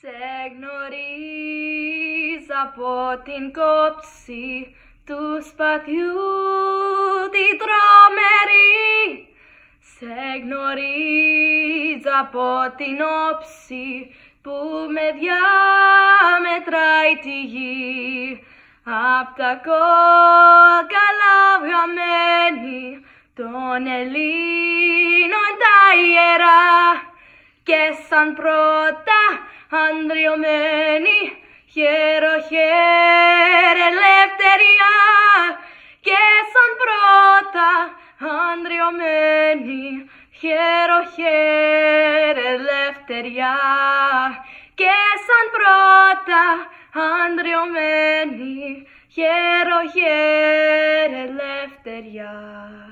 Σε γνωρίζω από την κόψη του σπαθιού τη τρομερή. Σε γνωρίζω από την όψη που με διαμετράει τη γη. Απ' τα κόκαλα βγαμένη των Ελλήνων τα ιερά, και σαν πρώτα ανδριωμένη χαίρε ελευθερία, και σαν πρώτα ανδριωμένη χαίρε ελευθερία, και σαν πρώτα ανδριωμένη χαίρε ελευθερία.